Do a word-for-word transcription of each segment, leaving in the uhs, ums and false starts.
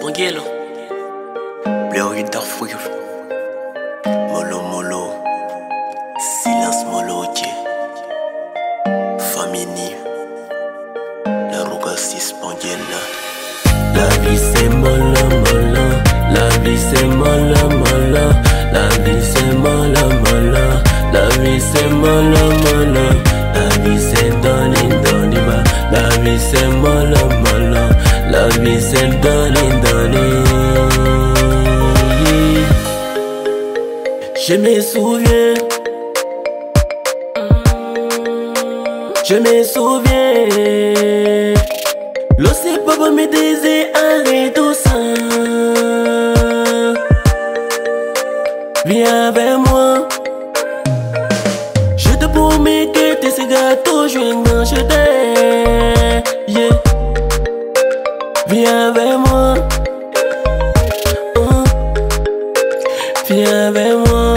Banguela. Blurry Darfour. Molo Molo. Silence Molo Dieu. Famini. La Rougassis Banguela. La vie c'est molla molla. La vie c'est molla molla. La vie c'est molla molla. La vie c'est molla molla. La vie c'est donner donner ba. La vie c'est molla molla. La vie c'est donner donner. Je me souviens. Je me souviens. L'océan papa me disait arrête tout ça. Viens avec moi. Je te promets que tes cigares toujours quand je t'aime. Yeah. Viens avec moi. Oh. Viens avec moi.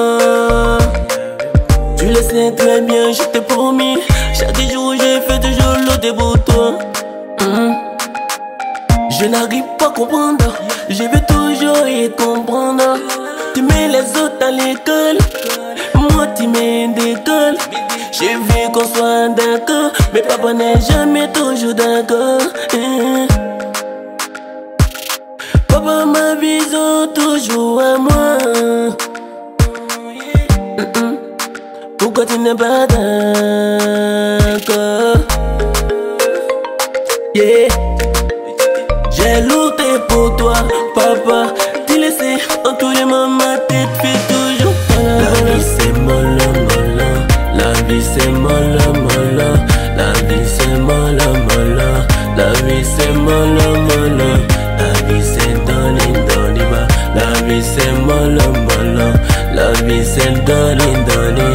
Tu le sais très bien, je t'ai promis. Chaque jour j'ai fait toujours l'autre pour toi. Mm. Je n'arrive pas à comprendre. Je veux toujours y comprendre. Tu mets les autres à l'école, moi tu mets d'école. J'ai vu qu'on soit d'accord, mais papa n'est jamais toujours d'accord. Mm. Papa ma vision toujours à moi. Mm-mm. Pourquoi tu n'es pas d'accord? Yeah. J'ai lutté pour toi, papa. Tu le sais, en tous les moments ma tête fait toujours mal. La vie c'est molla molla. La vie c'est molla molla. La vie c'est molla molla. La vie c'est molla molla. La vie c'est donner donner ba. La vie c'est molla molla. La vie c'est donner donner.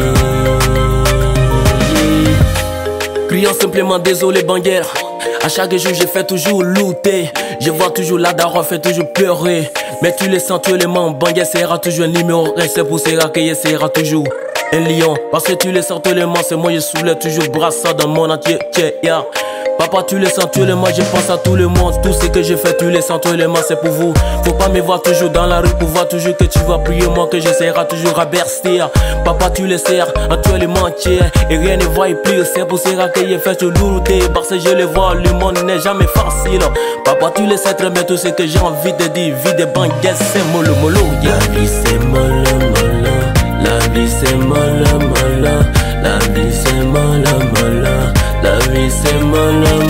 Criant simplement désolé Banguela. A chaque jour j'ai fait toujours looter. Je vois toujours la daronne fait toujours pleurer. Mais tu le sens, tu le mens. Banguela sera toujours un numéro un. C'est pour ça qu'il sera toujours un lion. Parce que tu le sens, tu le mens. C'est moi je soulève toujours brassard dans mon entier. Yeah. Papa tu le sens, tu le mens. Je pense à tout le monde. Tout ce que je fais, tu le sens, tu le mens. C'est pour vous. Faut pas me voir toujours dans la rue pour voir toujours que tu vas prier moi. Que je serai toujours à bercer. Papa tu le sais, en toi le mentir. Et rien ne va y plus. C'est pour ça que je fais toujours lutter. Parce que je le vois, le monde n'est jamais facile. Papa tu le sais très bien tout ce que j'ai envie de dire. Vie de Banguela c'est mollo mollo. Yeah. La vie c'est molla molla. La vie c'est molla molla. La vie c'est molla molla. La vie c'est molla